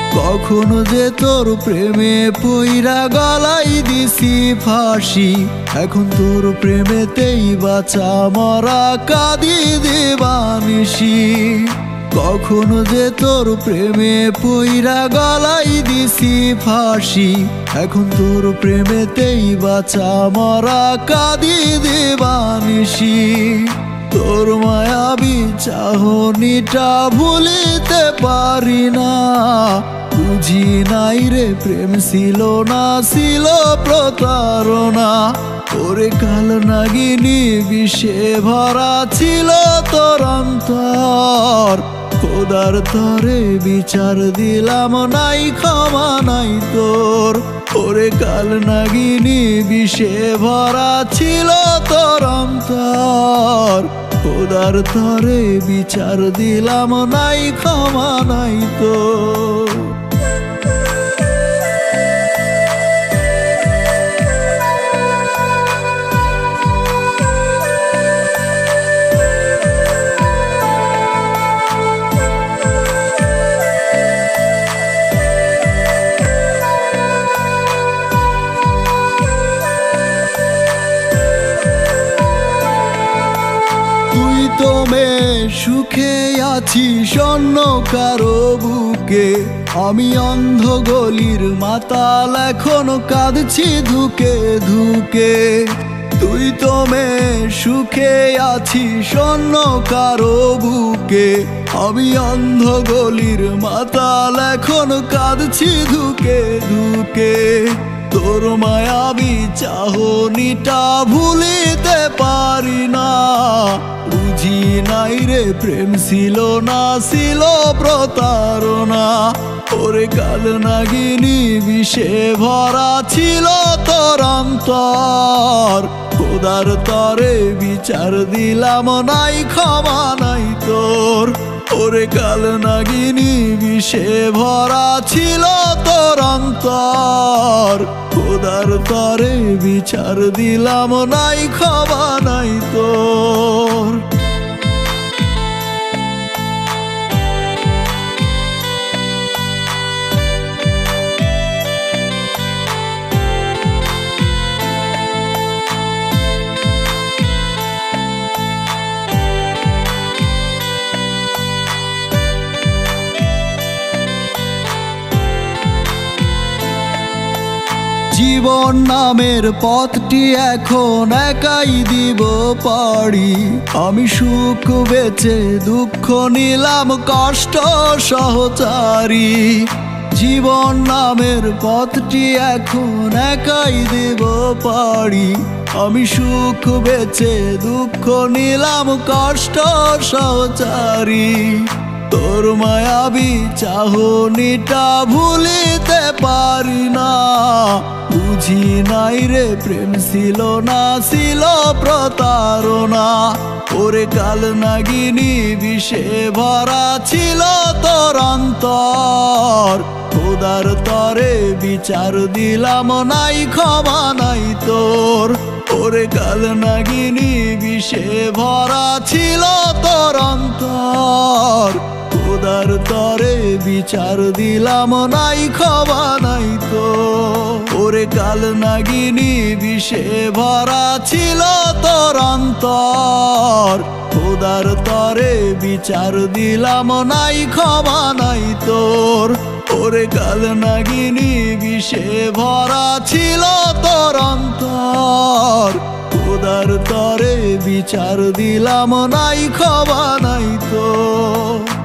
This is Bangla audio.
কখনো যে তোর প্রেমে পইরা গলাই দিছি ফাঁসি, এখন তোর প্রেমেতেই বাঁচা মরা কাঁদি দিবানিসি। কখনো যে তোর প্রেমে পইরা গলাই দিছি ফাঁসি, এখন তোর প্রেমেতেই বাঁচা মরা কাঁদি দিবানিসি। তোর মায়াবী চাহনিটা ভুলিতে পারি না, বুঝি নাই রে প্রেম ছিল না, ছিল প্রতারণা। ওরে কাল নাগিনী বিষে ভরা ছিল তোর অন্তর, খোদার তরে বিচার দিলাম নাই ক্ষমা নাই তোর। ওরে কাল নাগিনী বিষে ভরা ছিল তোর অন্তর, খোদার তরে বিচার দিলাম নাই ক্ষমা নাই তোর। তোমে সুখে আছি স্বর্ণ কারো বুকে, আমি অন্ধ গলির মাতাল এখন কাঁদছি ধুকে ধুকে। তুই তোমে সুখে আছি স্বর্ণ কারো বুকে, আমি অন্ধ গলির মাতাল এখন কাঁদছি ধুকে ধুকে। তোর মায়াবী চাহনিটা ভুলিতে পারি না, বুঝি নাই রে প্রেম ছিল না, ছিল প্রতারণা। ওরে কাল নাগিনী বিষে ভরা ছিল তোর অন্তর, খোদার তরে বিচার দিলাম নাই ক্ষমা নাই তোর। ওরে কাল নাগিনী বিষে ভরা ছিল তোর অন্তর, খোদার তরে বিচার দিলাম নাই ক্ষমা নাই তোর। জীবন নামের পথটি এখন একাই দিব পাড়ি, আমি সুখ বেচে দুঃখ নিলাম কষ্ট সহচারী। জীবন নামের পথটি এখন একাই দিব পাড়ি, আমি সুখ বেচে দুঃখ নিলাম কষ্ট সহচারী। তোর মায়াবী চাহনিটা ভুলিতে পারি না, বুঝি নাই রে প্রেম ছিল না, ছিল প্রতারণা। ওরে কাল নাগিনী বিষে ভরা ছিল তোর অন্তর, খোদার তরে বিচার দিলাম নাই ক্ষমা নাই তোর। ওরে কাল নাগিনী বিষে ভরা ছিল তোর অন্তর, খোদার তরে বিচার দিলাম নাই ক্ষমা নাই তোর। ওরে কাল নাগিনী বিষে ভরা ছিল তোর অন্তর, খোদার তরে বিচার দিলাম নাই ক্ষমা নাই তোর। ওরে কাল নাগিনী বিষে ভরা ছিল তোর অন্তর, খোদার তরে বিচার দিলাম নাই ক্ষমা নাই তোর।